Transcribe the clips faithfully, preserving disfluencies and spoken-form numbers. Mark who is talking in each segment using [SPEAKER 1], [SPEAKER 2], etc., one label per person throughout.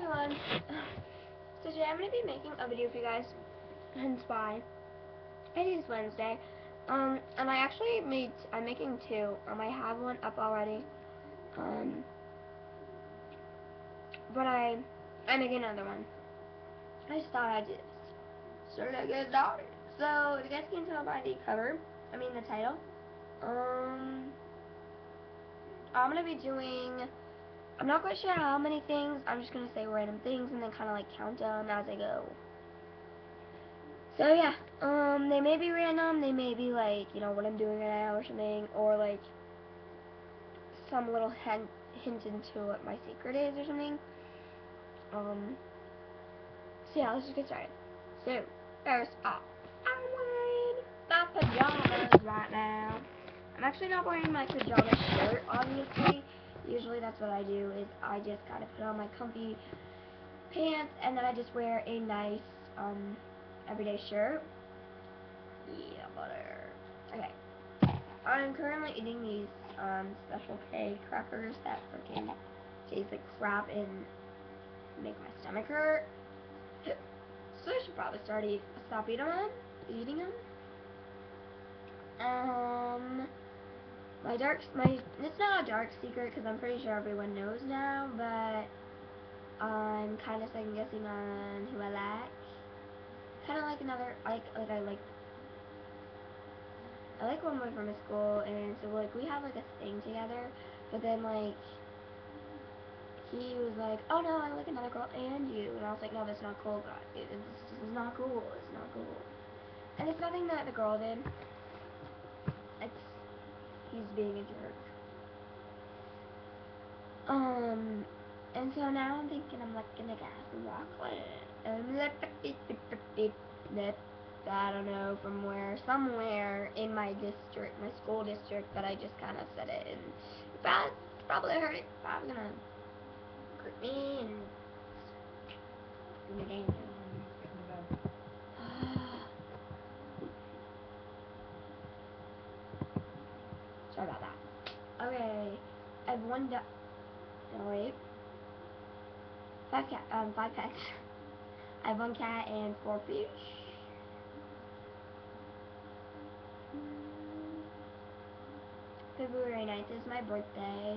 [SPEAKER 1] everyone. So today I'm going to be making a video for you guys, hence why it is Wednesday. Um, and I actually made, I'm making two. Um, I have one up already. Um, but I, I'm making another one. I just thought I'd just start a good daughter. So, if you guys can tell by the cover, I mean the title, um, I'm going to be doing, I'm not quite sure how many things. I'm just going to say random things and then kind of like count them as I go. So yeah, um, they may be random, they may be like, you know, what I'm doing right now or something, or like some little hint, hint into what my secret is or something. Um, so yeah, let's just get started. So, first off, I'm wearing my pajamas right now. I'm actually not wearing my pajama shirt, obviously. Usually that's what I do, is I just kind of put on my comfy pants, and then I just wear a nice, um, everyday shirt. Yeah, butter. Okay. I'm currently eating these um, special K crackers that freaking taste like crap and make my stomach hurt. So I should probably start eat, stop eating them. Eating them. Um, my dark, my it's not a dark secret because I'm pretty sure everyone knows now, but I'm kind of second guessing on who I like. Kind of like another, like like I like. I like one boy from my school, and so like we have like a thing together, but then like he was like, oh no, I like another girl and you, and I was like, no, that's not cool, God. It, it, this, this is not cool. It's not cool. And it's nothing that the girl did. It's he's being a jerk. Um, and so now I'm thinking I'm like gonna get some chocolate. Um, I don't know from where, somewhere in my district, my school district, that I just kind of said it, and probably, probably heard it. Probably gonna hurt me and do me danger. Sorry about that. Okay, I have one duck. No wait, five cat, um, five pets. I have one cat and four fish. February ninth is my birthday.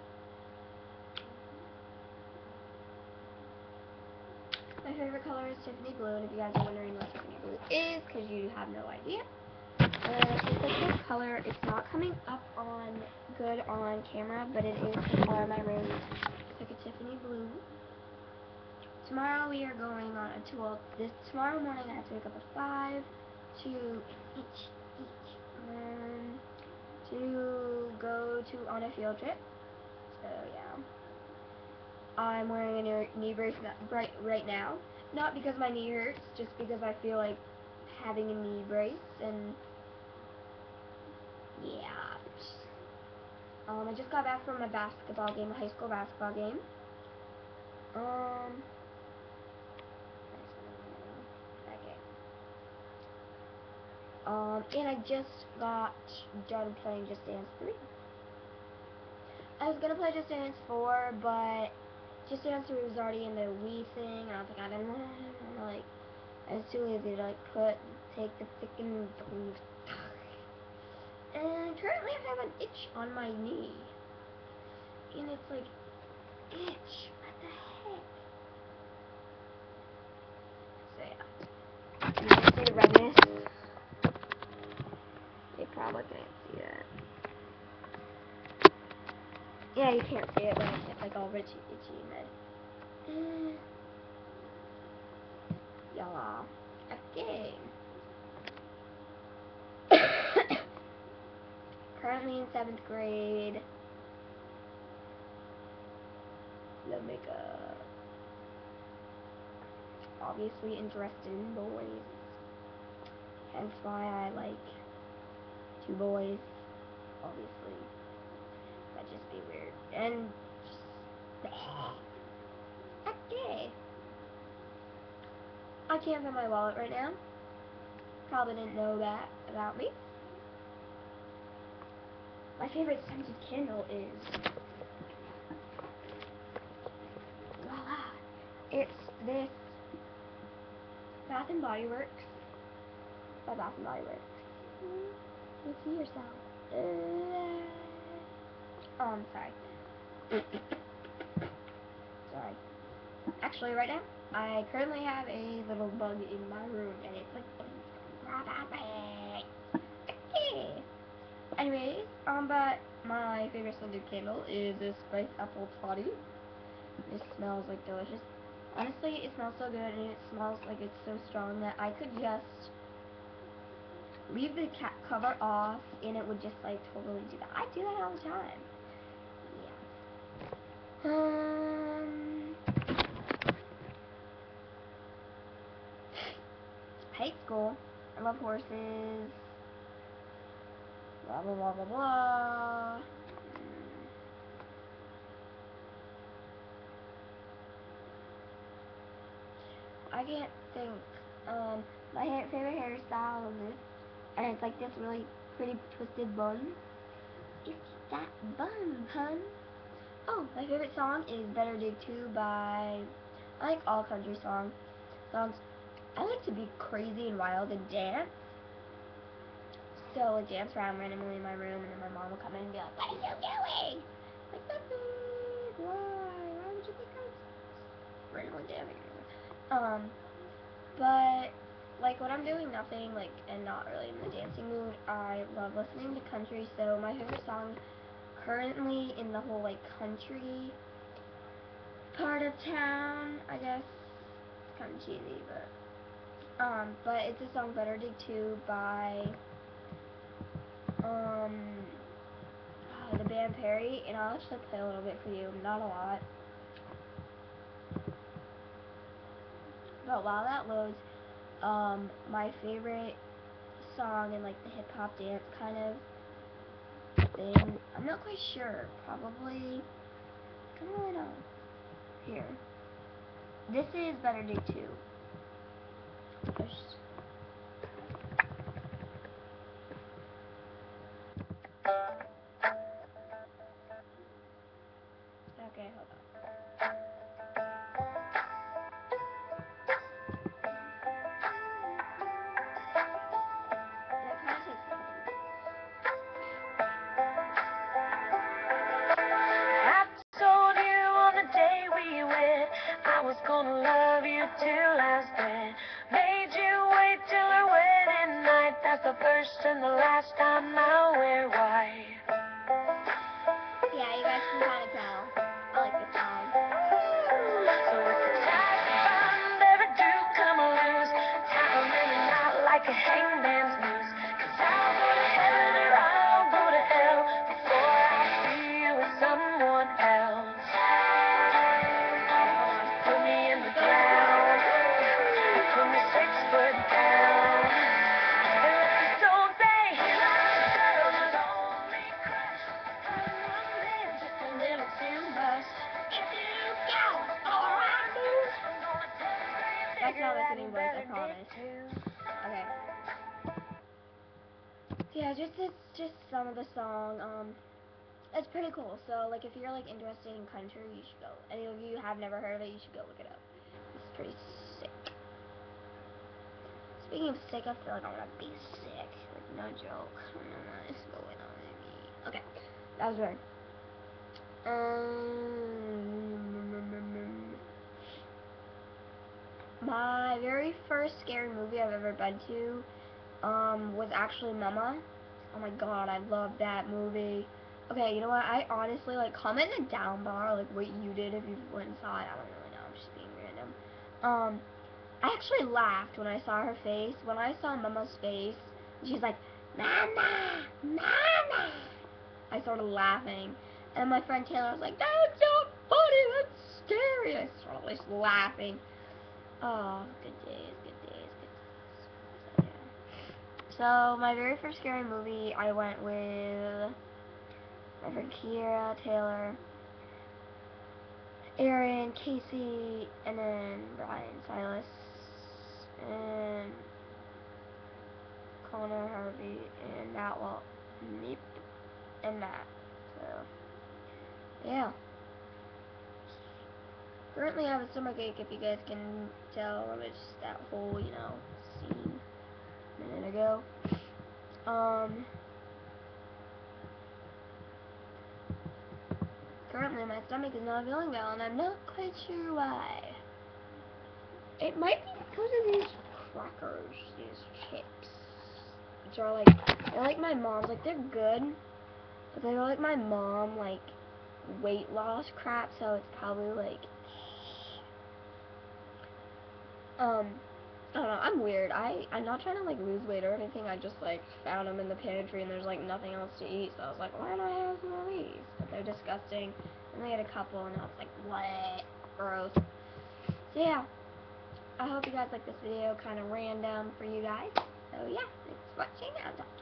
[SPEAKER 1] My favorite color is Tiffany blue, and if you guys are wondering what Tiffany blue is, because you have no idea, uh, it's like this color. It's not coming up on good on camera, but it is the color of my room. It's like a Tiffany blue. Tomorrow we are going on a tour. This tomorrow morning I have to wake up at five to each each um, to go to on a field trip. So yeah, I'm wearing a new knee brace right right now. Not because my knee hurts, just because I feel like having a knee brace, and yeah. Um, I just got back from a basketball game, a high school basketball game. Um. Okay. Um, and I just got done playing Just Dance three. I was gonna play Just Dance four, but Just Dance three was already in the Wii thing, and I was like, I don't know, like, I was too lazy to, like, put, take the freaking, and currently I have an itch on my knee, and it's like, itch, what the heck? So yeah, you guys see the redness? You probably can't see that. Yeah, you can't see it, but it's like all itchy, itchy and red. Mm. Yeah. Okay. Currently in seventh grade. Love makeup. Obviously interested in boys. Hence why I like two boys. Obviously. That'd just be weird. And okay. I can't find my wallet right now. Probably didn't know that about me. My favorite scented candle is voila, It's this Bath and Body Works. By Bath and Body Works. You see yourself. Uh, oh, I'm sorry. Sorry. Actually, right now, I currently have a little bug in my room, and it's like, okay. Anyways, um, but my favorite scented candle is this spice apple toddy. It smells like delicious. Honestly, it smells so good, and it smells like it's so strong that I could just leave the cap cover off, and it would just like totally do that. I do that all the time. Yeah. Um. I hate school. I love horses. Blah blah blah blah blah. I can't think. Um, my hair, favorite hairstyle is this, and it's like this really pretty twisted bun. It's that bun, hun. Oh, my favorite song is Better Dig two by, I like all country songs. Songs. I like to be crazy and wild and dance. So, like, dance around randomly in my room, and then my mom will come in and be like, what are you doing? Like, nothing. Why? Why would you think I was randomly dancing? Um, but, like, when I'm doing nothing, like, and not really in the dancing mood, I love listening to country. So, my favorite song currently in the whole, like, country part of town, I guess, it's kind of cheesy, but, um, but it's a song Better Dig two by, um, uh, the band Perry, and I'll actually play a little bit for you, not a lot. But while that loads, um, my favorite song in like the hip hop dance kind of thing, I'm not quite sure, probably, I don't really know. Here. This is Better Dig two. First. Okay, hold on. That kind of takes a couple
[SPEAKER 2] I told you on the day we went, I was gonna love you till last breath. Made you wait till our wedding night. That's the first and the last time I'll wear white.
[SPEAKER 1] Yeah, you guys can kind of tell. I like this song.
[SPEAKER 2] So if the ties we bind ever do come loose, tie them in a knot like a hangman's noose. 'Cause I'll go to heaven or I'll go to hell before I see you with someone else. Put me in the ground, put me six foot down. And let the stone say, "Love only crush, one day just a little too much. If you go, or I lose, I'm gonna tell you so you
[SPEAKER 1] That's
[SPEAKER 2] figure
[SPEAKER 1] not
[SPEAKER 2] that
[SPEAKER 1] listening
[SPEAKER 2] you
[SPEAKER 1] voice, I
[SPEAKER 2] better dig
[SPEAKER 1] promise.
[SPEAKER 2] too."
[SPEAKER 1] Okay. Yeah, just it's just some of the song. Um, it's pretty cool. So like, if you're like interested in country, you should go. Any of you have never heard of it, you should go look it up. It's pretty sick. Speaking of sick, I feel like I'm gonna be sick. Like, no joke. I don't know what is going on with me. Okay, that was weird. Um, my very first scary movie I've ever been to um, was actually Mama. Oh my god, I love that movie. Okay, you know what? I honestly, like, comment in the down bar, like, what you did if you went and saw it. I don't really know. I'm just being random. Um, I actually laughed when I saw her face. When I saw Mama's face, she's like, Mama! Mama! I started laughing. And my friend Taylor was like, that's not funny, that's scary. I started just laughing. Oh, good days, good days, good days. So, yeah. So, my very first scary movie, I went with my friend Kiera, Taylor, Aaron, Casey, and then Brian, Silas, and Connor, Harvey, and Matt, well, Meep, and Matt. So, yeah. Currently I have a stomachache, if you guys can tell, or just that whole, you know, scene a minute ago. Um, currently my stomach is not feeling well, and I'm not quite sure why. It might be because of these crackers, these chips, which are like, they're like my mom's, like they're good, but they're like my mom, like, weight loss crap, so it's probably like, um, I don't know, I'm weird. I, I'm not trying to like lose weight or anything, I just like found them in the pantry and there's like nothing else to eat, so I was like, why don't I have some of these? But they're disgusting, and they had a couple, and I was like, what? Gross. So yeah, I hope you guys like this video, kind of random for you guys. So yeah, thanks for watching. I'll talk